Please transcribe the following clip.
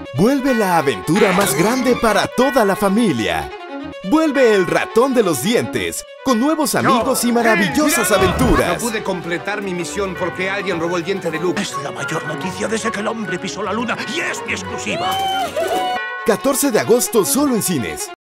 Vuelve la aventura más grande para toda la familia. Vuelve el ratón de los dientes, con nuevos amigos y maravillosas aventuras. No pude completar mi misión porque alguien robó el diente de Luke. Es la mayor noticia desde que el hombre pisó la luna y es mi exclusiva. 14 de agosto solo en cines.